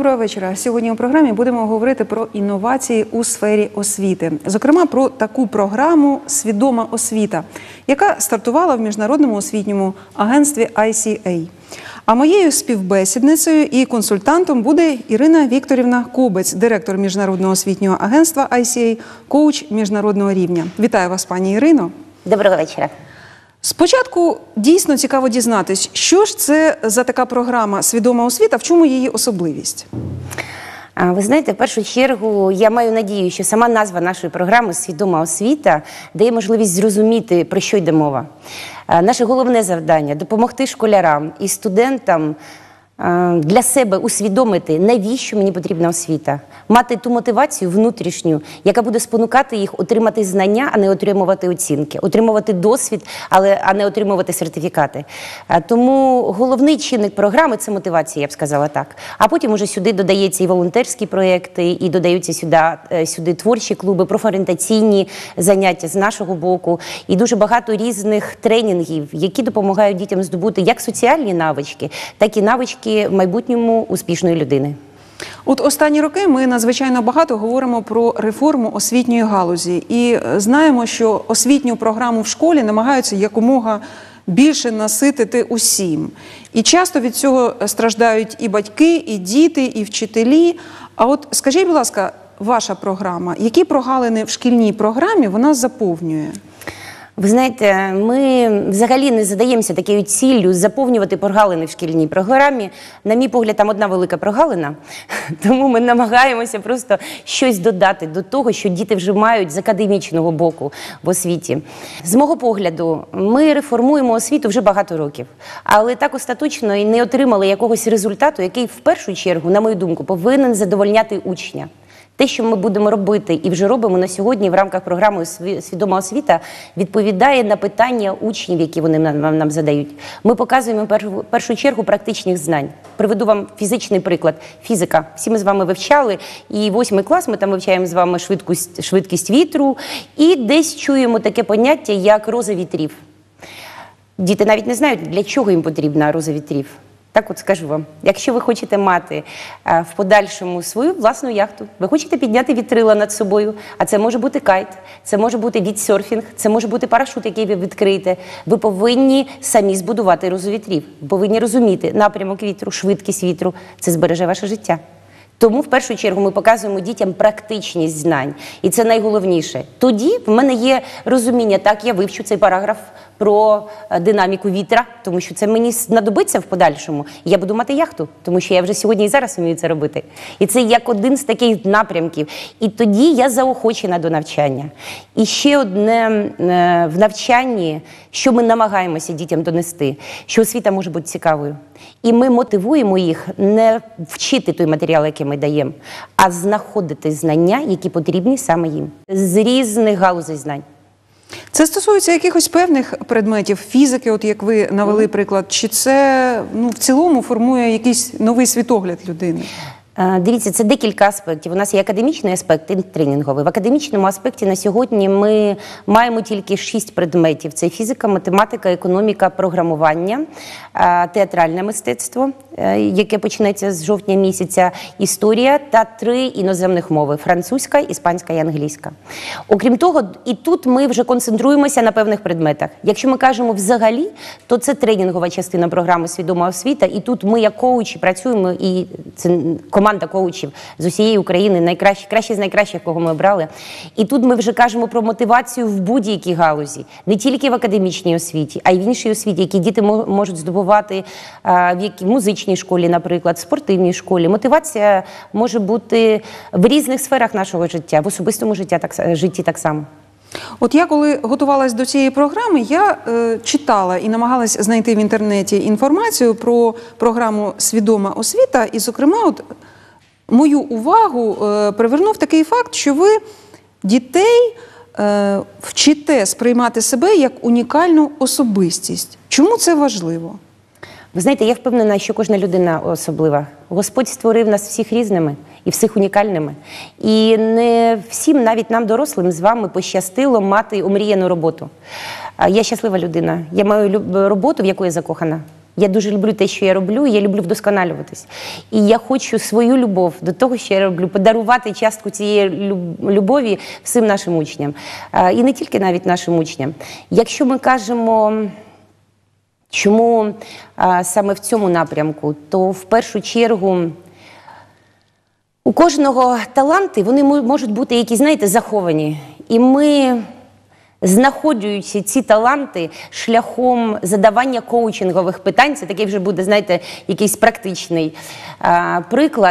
Доброго вечора. Сьогодні у програмі будемо говорити про інновації у сфері освіти. Зокрема, про таку програму «Свідома освіта», яка стартувала в Міжнародному освітньому агентстві ICA. А моєю співбесідницею і консультантом буде Ірина Вікторівна Кобець, директор Міжнародного освітнього агентства ICA, коуч міжнародного рівня. Вітаю вас, пані Ірино. Доброго вечора. Спочатку дійсно цікаво дізнатись, що ж це за така програма «Свідома освіта», в чому її особливість? Ви знаєте, в першу чергу я маю надію, що сама назва нашої програми «Свідома освіта» дає можливість зрозуміти, про що йде мова. Наше головне завдання – допомогти школярам і студентам для себе усвідомити, навіщо мені потрібна освіта. Мати ту мотивацію внутрішню, яка буде спонукати їх отримати знання, а не отримувати оцінки. Отримувати досвід, а не отримувати сертифікати. Тому головний чинник програми – це мотивація, я б сказала так. А потім уже сюди додаються і волонтерські проєкти, і додаються сюди творчі клуби, профорієнтаційні заняття з нашого боку. І дуже багато різних тренінгів, які допомагають дітям здобути як соціальні навички, так і навички в майбутньому успішної людини. От останні роки ми надзвичайно багато говоримо про реформу освітньої галузі. І знаємо, що освітню програму в школі намагаються якомога більше наситити усім. І часто від цього страждають і батьки, і діти, і вчителі. А от скажіть, будь ласка, ваша програма, які прогалини в шкільній програмі вона заповнює? Ви знаєте, ми взагалі не задаємося такою ціллю заповнювати прогалини в шкільній програмі. На мій погляд, там одна велика прогалина, тому ми намагаємося просто щось додати до того, що діти вже мають з академічного боку в освіті. З мого погляду, ми реформуємо освіту вже багато років, але так остаточно і не отримали якогось результату, який в першу чергу, на мою думку, повинен задовольняти учня. Те, що ми будемо робити і вже робимо на сьогодні в рамках програми «Свідома освіта», відповідає на питання учнів, які вони нам задають. Ми показуємо в першу чергу практичних знань. Приведу вам фізичний приклад. Фізика. Всі ми з вами вивчали, і 8 клас ми там вивчаємо з вами швидкість вітру, і десь чуємо таке поняття, як роза вітрів. Діти навіть не знають, для чого їм потрібна роза вітрів. Так от скажу вам, якщо ви хочете мати в подальшому свою власну яхту, ви хочете підняти вітрила над собою, а це може бути кайт, це може бути віндсерфінг, це може бути парашут, який ви відкриєте, ви повинні самі збудувати розу вітрів. Ви повинні розуміти напрямок вітру, швидкість вітру, це збереже ваше життя. Тому, в першу чергу, ми показуємо дітям практичність знань. І це найголовніше. Тоді в мене є розуміння, так, я вивчу цей параграф про динаміку вітра, тому що це мені знадобиться в подальшому. І я буду мати яхту, тому що я вже сьогодні і зараз вмію це робити. І це як один з таких напрямків. І тоді я заохочена до навчання. І ще одне в навчанні, що ми намагаємося дітям донести, що освіта може бути цікавою. І ми мотивуємо їх не вчити той матеріал, який ми даємо, а знаходити знання, які потрібні саме їм. З різних галузей знань. Це стосується якихось певних предметів, фізики, от як ви навели приклад, чи це в цілому формує якийсь новий світогляд людини? Дивіться, це декілька аспектів. У нас є академічний аспект і тренінговий. В академічному аспекті на сьогодні ми маємо тільки 6 предметів. Це фізика, математика, економіка, програмування, театральне мистецтво, яке почнеться з жовтня місяця, історія та 3 іноземних мови – французька, іспанська і англійська. Окрім того, і тут ми вже концентруємося на певних предметах. Якщо ми кажемо взагалі, то це тренінгова частина програми «Свідома освіта», і тут ми як коучі працюємо, і це команда коучів з усієї України, кращі з найкращих, кого ми обрали. І тут ми вже кажемо про мотивацію в будь-якій галузі. Не тільки в академічній освіті, а й в іншій освіті, які діти можуть здобувати в музичній школі, наприклад, в спортивній школі. Мотивація може бути в різних сферах нашого життя, в особистому житті так само. От я, коли готувалась до цієї програми, я читала і намагалась знайти в інтернеті інформацію про програму «Свідома освіта». І, зокрема, от мою увагу привернув такий факт, що ви дітей вчите сприймати себе як унікальну особистість. Чому це важливо? Ви знаєте, я впевнена, що кожна людина особлива. Господь створив нас всіх різними і всіх унікальними. І не всім, навіть нам, дорослим, з вами пощастило мати омріяну роботу. Я щаслива людина. Я маю роботу, в яку я закохана. Я дуже люблю те, що я роблю, і я люблю вдосконалюватись. І я хочу свою любов до того, що я роблю, подарувати частку цієї любові всім нашим учням. І не тільки навіть нашим учням. Якщо ми кажемо, чому саме в цьому напрямку, то в першу чергу у кожного таланти, вони можуть бути якісь, знаєте, заховані. І ми, знаходжуючи ці таланти шляхом задавання коучингових питань, це такий вже буде, знаєте, якийсь практичний приклад,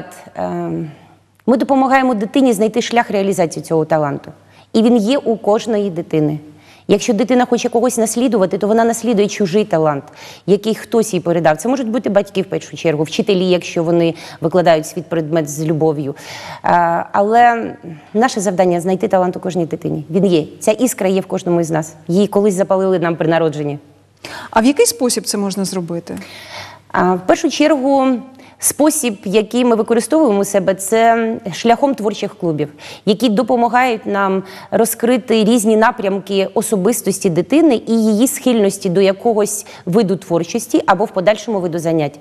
ми допомагаємо дитині знайти шлях реалізації цього таланту. І він є у кожної дитини. Якщо дитина хоче когось наслідувати, то вона наслідує чужий талант, який хтось їй передав. Це можуть бути батьки, в першу чергу, вчителі, якщо вони викладають свій предмет з любов'ю. Але наше завдання – знайти талант у кожній дитині. Він є. Ця іскра є в кожному із нас. Її колись запалили нам при народженні. А в який спосіб це можна зробити? В першу чергу, спосіб, який ми використовуємо у себе, це шляхом творчих клубів, які допомагають нам розкрити різні напрямки особистості дитини і її схильності до якогось виду творчості або в подальшому виду занять.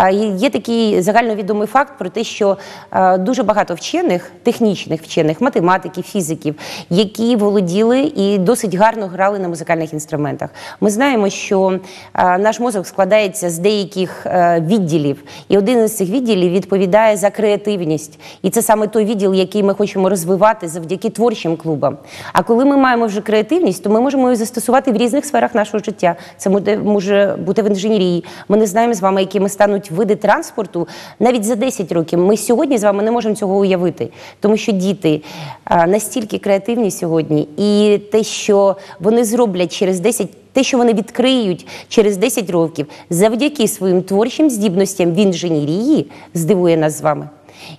Є такий загальновідомий факт про те, що дуже багато вчених, технічних вчених, математиків, фізиків, які володіли і досить гарно грали на музикальних інструментах. Ми знаємо, що наш мозок складається з деяких відділів, і один із цих відділів відповідає за креативність. І це саме той відділ, який ми хочемо розвивати завдяки творчим клубам. А коли ми маємо вже креативність, то ми можемо її застосувати в різних сферах нашого життя. Це може бути в інженерії. Ми не знаємо з вами, якими стануть види транспорту навіть за 10 років. Ми сьогодні з вами не можемо цього уявити. Тому що діти настільки креативні сьогодні. І те, що вони зроблять через 10 те, що вони відкриють через 10 років, завдяки своїм творчим здібностям в інженерії, здивує нас з вами.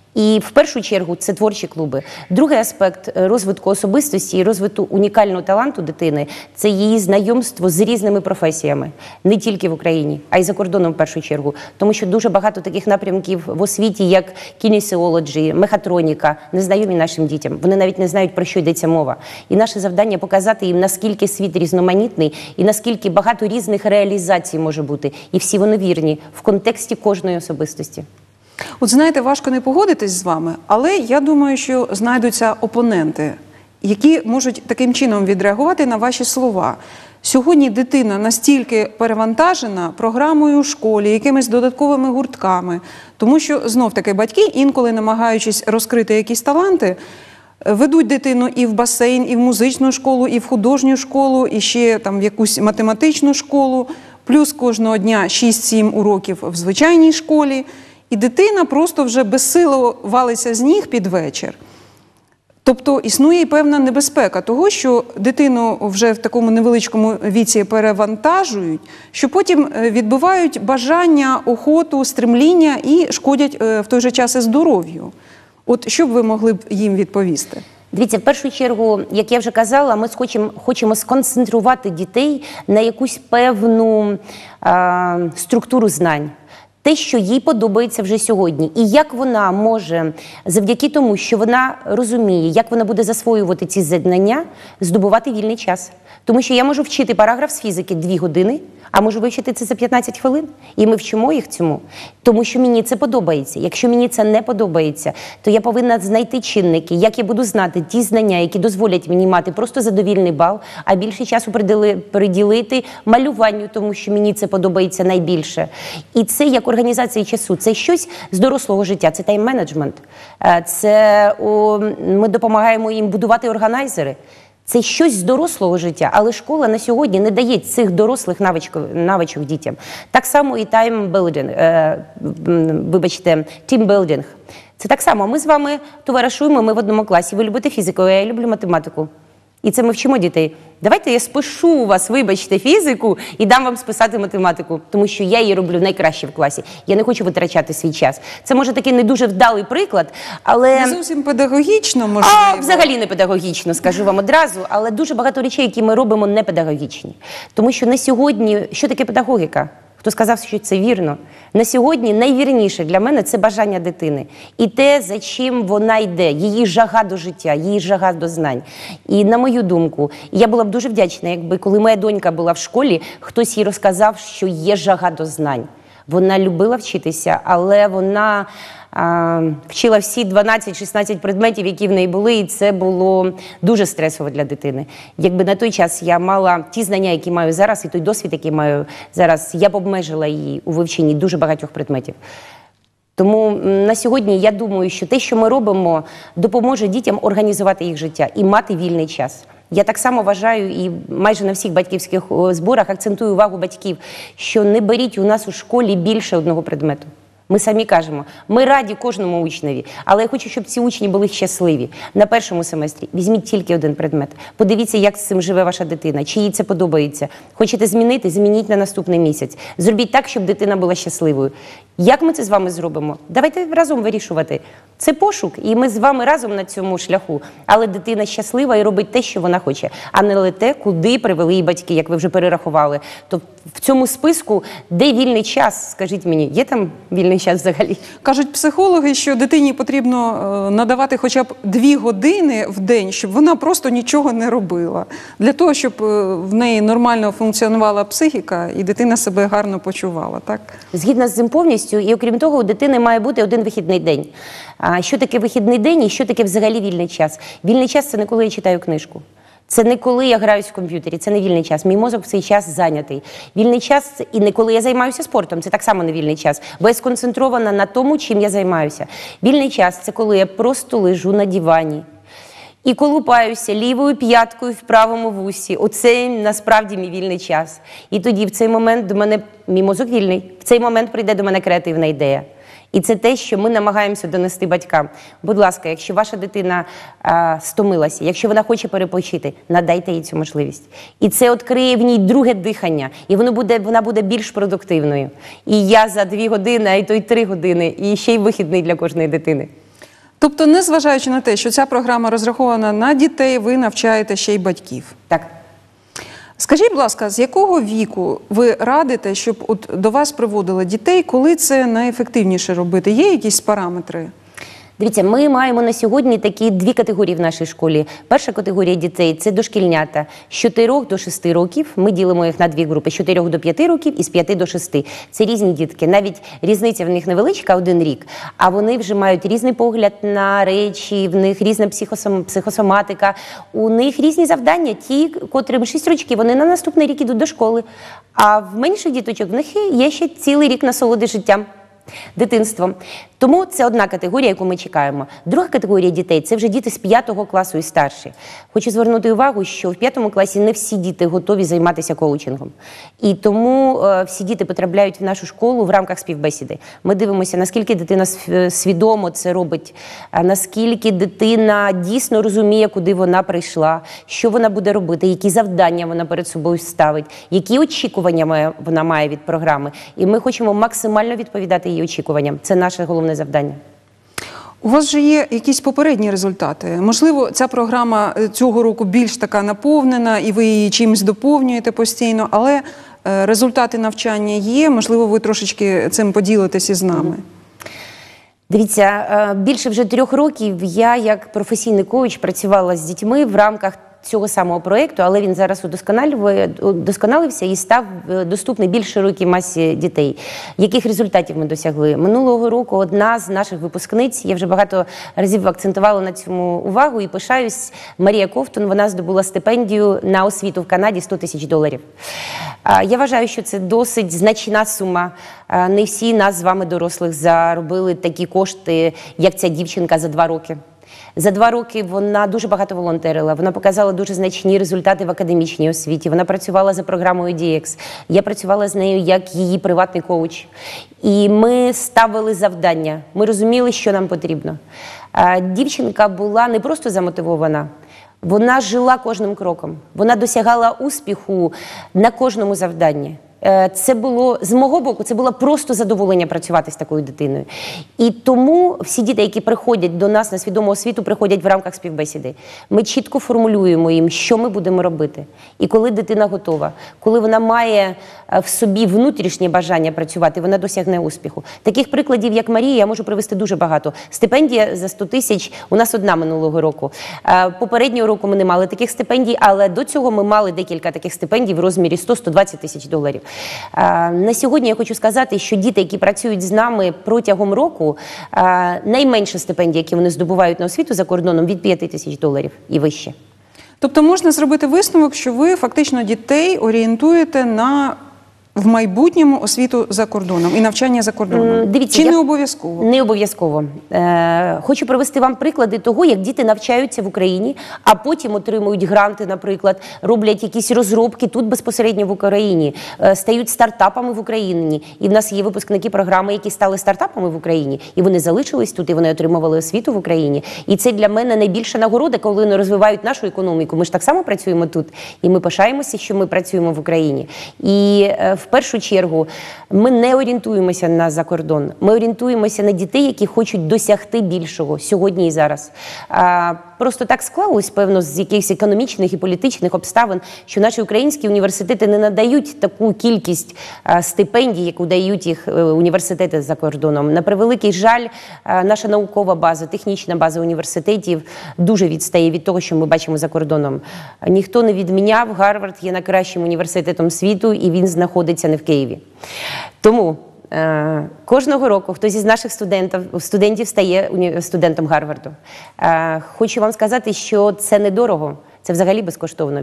І в першу чергу це творчі клуби. Другий аспект розвитку особистості і розвитку унікального таланту дитини – це її знайомство з різними професіями. Не тільки в Україні, а й за кордоном в першу чергу. Тому що дуже багато таких напрямків в освіті, як кінесіологія, мехатроніка, незнайомі нашим дітям. Вони навіть не знають, про що йдеться мова. І наше завдання – показати їм, наскільки світ різноманітний і наскільки багато різних реалізацій може бути. І всі вони вірні в контексті кожної особистості. От знаєте, важко не погодитись з вами, але я думаю, що знайдуться опоненти, які можуть таким чином відреагувати на ваші слова. Сьогодні дитина настільки перевантажена програмою у школі, якимись додатковими гуртками, тому що, знов-таки, батьки, інколи намагаючись розкрити якісь таланти, ведуть дитину і в басейн, і в музичну школу, і в художню школу, і ще там в якусь математичну школу, плюс кожного дня 6-7 уроків в звичайній школі. І дитина просто вже безсило валиться з ніг під вечір. Тобто існує і певна небезпека того, що дитину вже в такому невеличкому віці перевантажують, що потім відбувають бажання, охоту, стремління і шкодять в той же час і здоров'ю. От що б ви могли б їм відповісти? Дивіться, в першу чергу, як я вже казала, ми хочемо сконцентрувати дітей на якусь певну структуру знань. Те, що їй подобається вже сьогодні. І як вона може, завдяки тому, що вона розуміє, як вона буде засвоювати ці знання, здобувати вільний час. Тому що я можу вчити параграф з фізики 2 години, а можу вивчити це за 15 хвилин. І ми вчимо їх цьому. Тому що мені це подобається. Якщо мені це не подобається, то я повинна знайти чинники, як я буду знати ті знання, які дозволять мені мати просто задовільний бал, а більше часу приділити малюванню, тому що мені це подобається найбільше. І це як організація часу. Це щось з дорослого життя, це тайм-менеджмент. Ми допомагаємо їм будувати органайзери. Це щось з дорослого життя, але школа на сьогодні не дає цих дорослих навичок дітям. Так само і тімбілдинг. Це так само. Ми з вами товаришуємо, ми в одному класі. Ви любите фізику, а я люблю математику. І це ми вчимо дітей. Давайте я спишу у вас, вибачте, фізику і дам вам списати математику, тому що я її роблю найкраще в класі. Я не хочу витрачати свій час. Це, може, такий не дуже вдалий приклад, але... Не зовсім педагогічно, можливо. Взагалі не педагогічно, скажу вам одразу, але дуже багато речей, які ми робимо, не педагогічні. Тому що на сьогодні, що таке педагогіка? хто сказав, що це вірно. На сьогодні найвірніше для мене – це бажання дитини. І те, за чим вона йде, її жага до життя, її жага до знань. І на мою думку, я була б дуже вдячна, якби коли моя донька була в школі, хтось їй розказав, що є жага до знань. Вона любила вчитися, але вона вчила всі 12-16 предметів, які в неї були, і це було дуже стресово для дитини. Якби на той час я мала ті знання, які маю зараз, і той досвід, який маю зараз, я б обмежила її у вивченні дуже багатьох предметів. Тому на сьогодні я думаю, що те, що ми робимо, допоможе дітям організувати їх життя і мати вільний час. Я так само вважаю і майже на всіх батьківських зборах акцентую увагу батьків, що не беріть у нас у школі більше одного предмету. Ми самі кажемо, ми раді кожному учневі, але я хочу, щоб ці учні були щасливі. На першому семестрі візьміть тільки один предмет. Подивіться, як з цим живе ваша дитина, чи їй це подобається. Хочете змінити – змініть на наступний місяць. Зробіть так, щоб дитина була щасливою. Як ми це з вами зробимо? Давайте разом вирішувати. Це пошук, і ми з вами разом на цьому шляху. Але дитина щаслива і робить те, що вона хоче, а не те, куди привели її батьки, як ви вже перерахували. То в цьому списку, де вільний час, скажіть мені, є там вільний час взагалі? Кажуть психологи, що дитині потрібно надавати хоча б 2 години в день, щоб вона просто нічого не робила. Для того, щоб в неї нормально функціонувала психіка і дитина себе гарно почувала, так? Згідно з цим повністю, і окрім того, у дитини має бути один вихідний день. А що таке вихідний день і що таке взагалі вільний час? Вільний час – це не коли я читаю книжку. Це не коли я граюсь в комп'ютері, це не вільний час. Мій мозок в цей час зайнятий. Вільний час – і не коли я займаюся спортом, це так само не вільний час, бо я сконцентрована на тому, чим я займаюся. Вільний час – це коли я просто лежу на дивані і колупаюся лівою п'яткою в правому вусі. Оце насправді мій вільний час. І тоді в цей момент до мене, мій мозок вільний, в цей момент прийде до мене креативна ідея. І це те, що ми намагаємося донести батькам. Будь ласка, якщо ваша дитина стомилася, якщо вона хоче перепочити, надайте їй цю можливість. І це відкриє в ній друге дихання, і вона буде більш продуктивною. І я за 2 години, а й то й 3 години, і ще й вихідний для кожної дитини. Тобто, незважаючи на те, що ця програма розрахована на дітей, ви навчаєте ще й батьків? Так. Скажіть, будь ласка, з якого віку ви радите, щоб до вас приводили дітей, коли це найефективніше робити? Є якісь параметри? Дивіться, ми маємо на сьогодні такі 2 категорії в нашій школі. Перша категорія дітей – це дошкільнята. З 4 до 6 років. Ми ділимо їх на 2 групи – з 4 до 5 років і з 5 до 6. Це різні дітки. Навіть різниця в них невеличка – 1 рік. А вони вже мають різний погляд на речі, в них різна психосоматика. У них різні завдання. Ті, котрим 6 років, вони на наступний рік ідуть до школи. А в менших діточок в них є ще цілий рік насолоди життям, дитинством. Тому це одна категорія, яку ми чекаємо. Друга категорія дітей – це вже діти з 5 класу і старші. Хочу звернути увагу, що в 5 класі не всі діти готові займатися коучингом. І тому всі діти потрапляють в нашу школу в рамках співбесіди. Ми дивимося, наскільки дитина свідомо це робить, наскільки дитина дійсно розуміє, куди вона прийшла, що вона буде робити, які завдання вона перед собою ставить, які очікування вона має від програми. І ми хочемо максимально відповідати її очікуванням. Це наше головне завдання. У вас же є якісь попередні результати? Можливо, ця програма цього року більш така наповнена, і ви її чимось доповнюєте постійно, але результати навчання є, можливо, ви трошечки цим поділитесь із нами. Дивіться, більше вже 3 років я, як професійний коуч, працювала з дітьми в рамках цього самого проєкту, але він зараз удосконалився і став доступний більш широкій масі дітей. Яких результатів ми досягли? Минулого року одна з наших випускниць, я вже багато разів акцентувала на цьому увагу і пишаюсь, Марія Ковтун, вона здобула стипендію на освіту в Канаді $100 000. Я вважаю, що це досить значна сума. Не всі нас з вами, дорослих, заробили такі кошти, як ця дівчинка за 2 роки. За 2 роки вона дуже багато волонтерила, вона показала дуже значні результати в академічній освіті, вона працювала за програмою DX, я працювала з нею як її приватний коуч. І ми ставили завдання, ми розуміли, що нам потрібно. Дівчинка була не просто замотивована, вона жила кожним кроком, вона досягала успіху на кожному завданні. Це було, з мого боку, це було просто задоволення працювати з такою дитиною. І тому всі діти, які приходять до нас на свідому освіту, приходять в рамках співбесіди. Ми чітко формулюємо їм, що ми будемо робити. І коли дитина готова, коли вона має в собі внутрішнє бажання працювати, вона досягне успіху. Таких прикладів, як Марія, я можу привести дуже багато. Стипендія за 100 тисяч у нас одна минулого року. Попереднього року ми не мали таких стипендій, але до цього ми мали декілька таких стипендій в розмірі 100-120 тисяч доларів. На сьогодні я хочу сказати, що діти, які працюють з нами протягом року, найменша стипендія, які вони здобувають на освіту за кордоном, від 5 тисяч доларів і вище. Тобто можна зробити висновок, що ви фактично дітей орієнтуєте на в майбутньому освіту за кордоном і навчання за кордоном? Дивіться, чи не обов'язково? Не обов'язково. Хочу привести вам приклади того, як діти навчаються в Україні, а потім отримують гранти, наприклад, роблять якісь розробки тут безпосередньо в Україні, стають стартапами в Україні. І в нас є випускники програми, які стали стартапами в Україні, і вони залишились тут, і вони отримували освіту в Україні. І це для мене найбільша нагорода, коли вони розвивають нашу економіку. Ми ж так само працюємо тут, і ми пишаємося, що ми працюємо в Україні. І в першу чергу ми не орієнтуємося на закордон. Ми орієнтуємося на дітей, які хочуть досягти більшого сьогодні і зараз. Просто так склалось, певно, з якихось економічних і політичних обставин, що наші українські університети не надають таку кількість стипендій, яку дають їх університети за кордоном. На превеликий жаль, наша наукова база, технічна база університетів дуже відстає від того, що ми бачимо за кордоном. Ніхто не відміняв, Гарвард є найкращим університетом світу, і він знаходиться не в Києві. Тому кожного року хтось із наших студентів стає студентом Гарварду. Хочу вам сказати, що це недорого, це взагалі безкоштовно.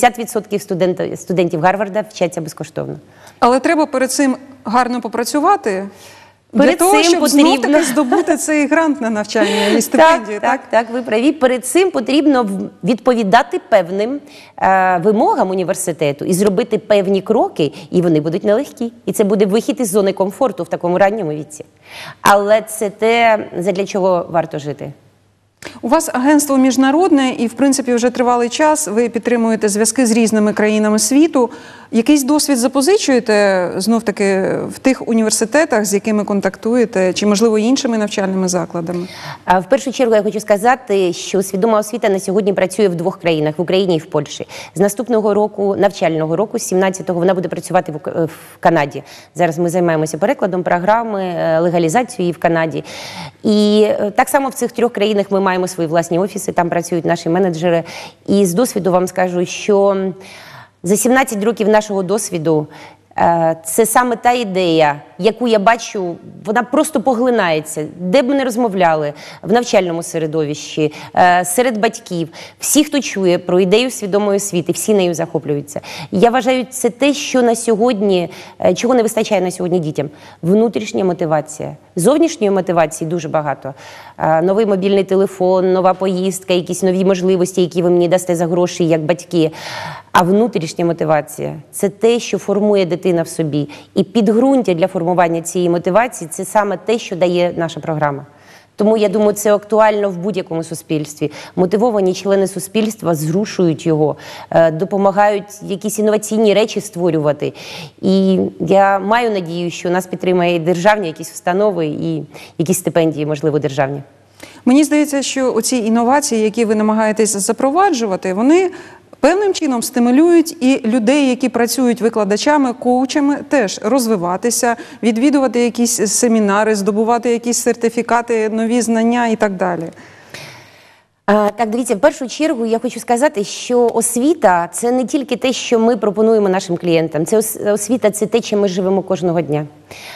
80% студентів Гарварда вчаться безкоштовно. Але треба перед цим гарно попрацювати, Перед для того, цим щоб потрібно знов-таки здобути цей грант на навчання і стипендію, так? Так, ви праві. Перед цим потрібно відповідати певним вимогам університету і зробити певні кроки, і вони будуть нелегкі. І це буде вихід із зони комфорту в такому ранньому віці. Але це те, задля чого варто жити. У вас агентство міжнародне і, в принципі, вже тривалий час ви підтримуєте зв'язки з різними країнами світу. Якийсь досвід запозичуєте, знов-таки, в тих університетах, з якими контактуєте, чи, можливо, іншими навчальними закладами? В першу чергу я хочу сказати, що свідома освіта на сьогодні працює в двох країнах – в Україні і в Польщі. З наступного року, навчального року, з 17-го, вона буде працювати в Канаді. Зараз ми займаємося перекладом програми, легалізацією в Канаді. І так само в цих трьох країнах ми маємо свої власні офіси, там працюють наші менеджери. І з досвіду вам скажу, що за 17 років нашого досвіду це саме та ідея, яку я бачу, вона просто поглинається. Де б ми не розмовляли, в навчальному середовищі, серед батьків. Всі, хто чує про ідею свідомої освіти, всі нею захоплюються. Я вважаю, це те, що на сьогодні, чого не вистачає на сьогодні дітям. Внутрішня мотивація. Зовнішньої мотивації дуже багато. Новий мобільний телефон, нова поїздка, якісь нові можливості, які ви мені дасте за гроші, як батьки. А внутрішня мотивація – це те, що формує дитина в собі. І підґрунтя для формування цієї мотивації – це саме те, що дає наша програма. Тому, я думаю, це актуально в будь-якому суспільстві. Мотивовані члени суспільства зрушують його, допомагають якісь інноваційні речі створювати. І я маю надію, що нас підтримає і державні якісь установи, і якісь стипендії, можливо, державні. Мені здається, що оці інновації, які ви намагаєтесь запроваджувати, вони певним чином стимулюють і людей, які працюють викладачами, коучами, теж розвиватися, відвідувати якісь семінари, здобувати якісь сертифікати, нові знання і так далі. Так, дивіться, в першу чергу я хочу сказати, що освіта – це не тільки те, що ми пропонуємо нашим клієнтам. Це освіта – це те, чим ми живемо кожного дня.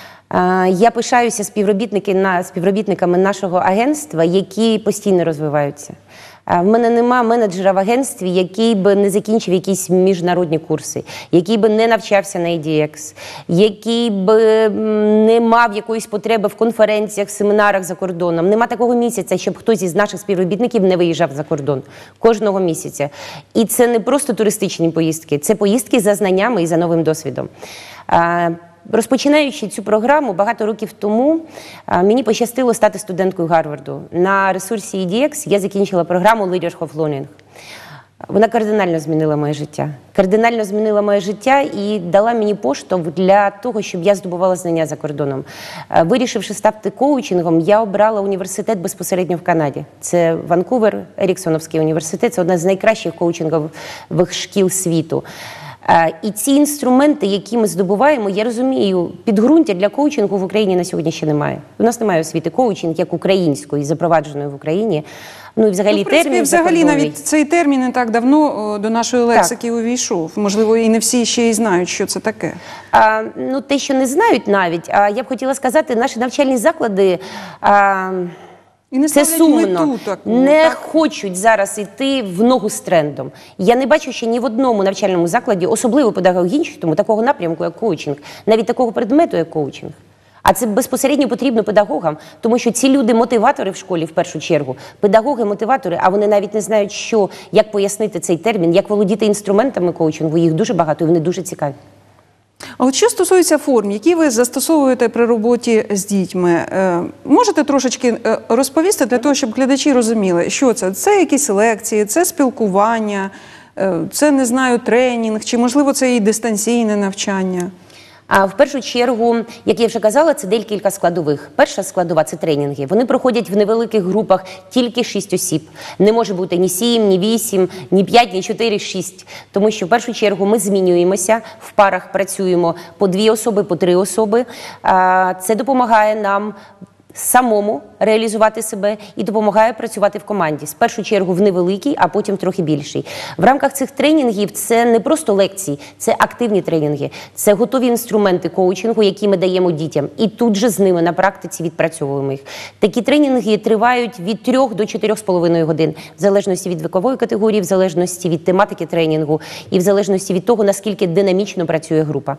Я пишаюся співробітниками нашого агентства, які постійно розвиваються. В мене нема менеджера в агентстві, який би не закінчив якісь міжнародні курси, який би не навчався на EDX, який би не мав якоїсь потреби в конференціях, семінарах за кордоном. Нема такого місяця, щоб хтось із наших співробітників не виїжджав за кордон. Кожного місяця. І це не просто туристичні поїздки, це поїздки за знаннями і за новим досвідом. Розпочинаючи цю програму багато років тому, мені пощастило стати студенткою Гарварду. На ресурсі EDX я закінчила програму Leadership of Learning. Вона кардинально змінила моє життя. Кардинально змінила моє життя і дала мені поштовх для того, щоб я здобувала знання за кордоном. Вирішивши стати коучингом, я обрала університет безпосередньо в Канаді. Це Ванкувер, Еріксоновський університет. Це одна з найкращих коучингових шкіл світу. І ці інструменти, які ми здобуваємо, я розумію, підґрунтя для коучингу в Україні на сьогодні ще немає. У нас немає освіти коучинг як української, запровадженої в Україні. Ну і взагалі термін взагалі навіть цей термін не так давно до нашої лексики увійшов. Можливо, і не всі ще й знають, що це таке. Ну, те, що не знають навіть, я б хотіла сказати, наші навчальні заклади... І не це сумно. Не хочуть зараз йти в ногу з трендом. Я не бачу ще ні в одному навчальному закладі, особливо педагогічному, такого напрямку, як коучинг, навіть такого предмету, як коучинг. А це безпосередньо потрібно педагогам, тому що ці люди мотиватори в школі в першу чергу, педагоги-мотиватори, а вони навіть не знають, як пояснити цей термін, як володіти інструментами коучингу, їх дуже багато і вони дуже цікаві. А от що стосується форм, які ви застосовуєте при роботі з дітьми, можете трошечки розповісти для того, щоб глядачі розуміли, що це? Це якісь лекції, це спілкування, це, не знаю, тренінг, чи, можливо, це і дистанційне навчання? А в першу чергу, як я вже казала, це декілька складових. Перша складова – це тренінги. Вони проходять в невеликих групах, тільки 6 осіб. Не може бути ні 7, ні 8, ні 5, ні 4, 6. Тому що в першу чергу ми змінюємося, в парах працюємо по 2 особи, по 3 особи. Це допомагає нам самому реалізувати себе і допомагає працювати в команді. В першу чергу в невеликій, а потім трохи більшій. В рамках цих тренінгів це не просто лекції, це активні тренінги, це готові інструменти коучингу, які ми даємо дітям. І тут же з ними на практиці відпрацьовуємо їх. Такі тренінги тривають від 3 до 4,5 годин, в залежності від вікової категорії, в залежності від тематики тренінгу і в залежності від того, наскільки динамічно працює група.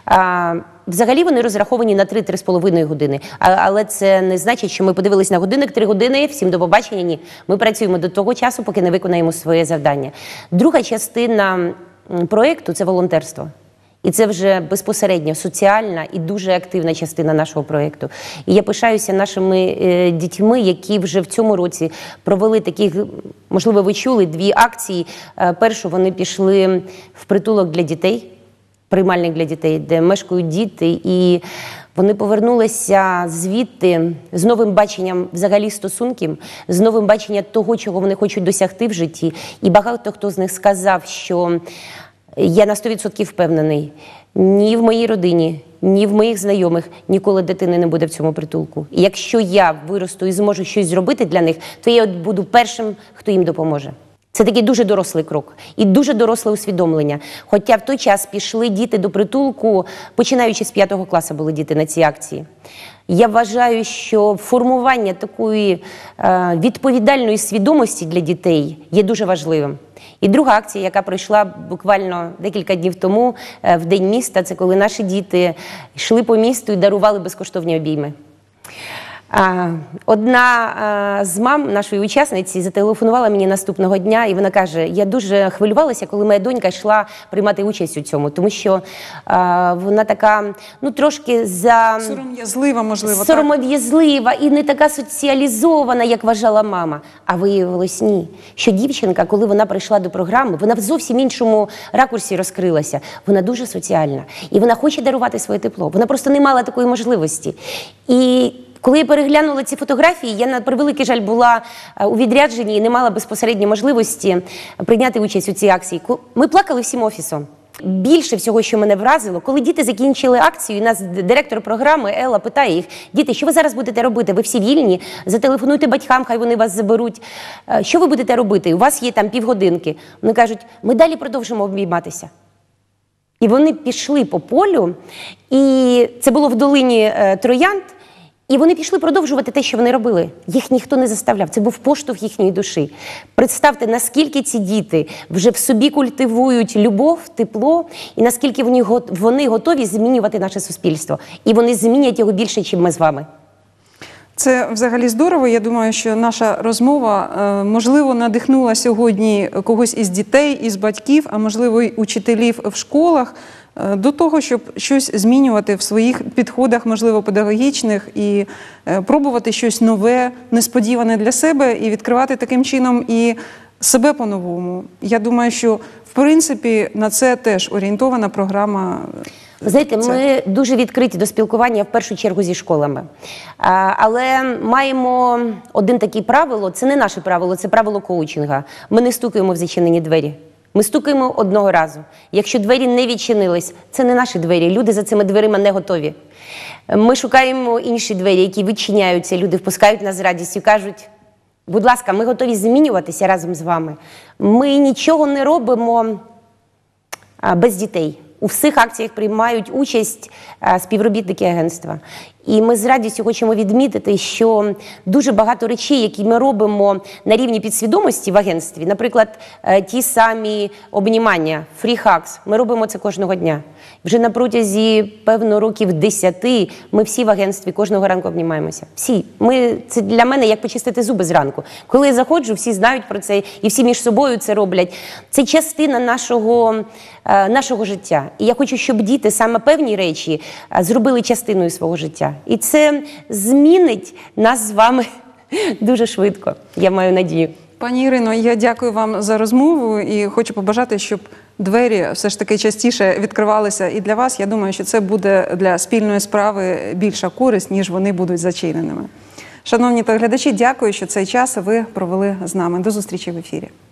Взагалі вони розраховані на 3-3,5 години, але це не значить, що ми подивились на годинник 3 години, всім до побачення, ні. Ми працюємо до того часу, поки не виконаємо своє завдання. Друга частина проєкту – це волонтерство. І це вже безпосередньо соціальна і дуже активна частина нашого проєкту. І я пишаюся нашими дітьми, які вже в цьому році провели такі, можливо, ви чули, 2 акції. Першу вони пішли в притулок для дітей, приймальник для дітей, де мешкають діти, і вони повернулися звідти з новим баченням взагалі стосунків, з новим баченням того, чого вони хочуть досягти в житті. І багато хто з них сказав, що я на 100% впевнений, ні в моїй родині, ні в моїх знайомих ніколи дитини не буде в цьому притулку. І якщо я виросту і зможу щось зробити для них, то я буду першим, хто їм допоможе. Це такий дуже дорослий крок і дуже доросле усвідомлення. Хоча в той час пішли діти до притулку, починаючи з 5 класу були діти на цій акції. Я вважаю, що формування такої відповідальної свідомості для дітей є дуже важливим. І друга акція, яка пройшла буквально декілька днів тому, в День міста, це коли наші діти йшли по місту і дарували безкоштовні обійми. Одна з мам нашої учасниці зателефонувала мені наступного дня, і вона каже, я дуже хвилювалася, коли моя донька йшла приймати участь у цьому, тому що вона така, ну, трошки сором'язлива, можливо, сором'язлива і не така соціалізована, як вважала мама. А виявилось ні, що дівчинка, коли вона прийшла до програми, вона в зовсім іншому ракурсі розкрилася. Вона дуже соціальна, і вона хоче дарувати своє тепло. Вона просто не мала такої можливості. І коли я переглянула ці фотографії, я, на превеликий жаль, була у відрядженні і не мала безпосередньо можливості прийняти участь у цій акції. Ми плакали всім офісом. Більше всього, що мене вразило, коли діти закінчили акцію, і нас директор програми Елла питає їх, діти, що ви зараз будете робити? Ви всі вільні? Зателефонуйте батькам, хай вони вас заберуть. Що ви будете робити? У вас є там півгодинки. Вони кажуть, ми далі продовжимо обійматися. І вони пішли по полю, і це було в долині Троянд, і вони пішли продовжувати те, що вони робили. Їх ніхто не заставляв. Це був поштовх їхньої душі. Представте, наскільки ці діти вже в собі культивують любов, тепло, і наскільки вони готові змінювати наше суспільство. І вони змінять його більше, ніж ми з вами. Це взагалі здорово. Я думаю, що наша розмова, можливо, надихнула сьогодні когось із дітей, із батьків, а можливо, й учителів в школах, до того, щоб щось змінювати в своїх підходах, можливо, педагогічних, і пробувати щось нове, несподіване для себе, і відкривати таким чином і себе по-новому. Я думаю, що, в принципі, на це теж орієнтована програма. Ви знаєте, ми дуже відкриті до спілкування в першу чергу зі школами. Але маємо один таке правило, це не наше правило, це правило коучинга. Ми не стукаємо в зачинені двері. Ми стукаємо одного разу. Якщо двері не відчинились, це не наші двері, люди за цими дверима не готові. Ми шукаємо інші двері, які відчиняються, люди впускають нас з радістю, кажуть: будь ласка, ми готові змінюватися разом з вами. Ми нічого не робимо без дітей. У всіх акціях приймають участь співробітники агентства. І ми з радістю хочемо відмітити, що дуже багато речей, які ми робимо на рівні підсвідомості в агентстві, наприклад, ті самі обнімання, free hugs, ми робимо це кожного дня. Вже на протязі, певно, років 10 ми всі в агентстві кожного ранку обнімаємося. Всі. Це для мене як почистити зуби зранку. Коли я заходжу, всі знають про це, і всі між собою це роблять. Це частина нашого життя. І я хочу, щоб діти саме певні речі зробили частиною свого життя. І це змінить нас з вами дуже швидко, я маю надію. Пані Ірино, я дякую вам за розмову і хочу побажати, щоб двері все ж таки частіше відкривалися і для вас. Я думаю, що це буде для спільної справи більша користь, ніж вони будуть зачиненими. Шановні телеглядачі, дякую, що цей час ви провели з нами. До зустрічі в ефірі.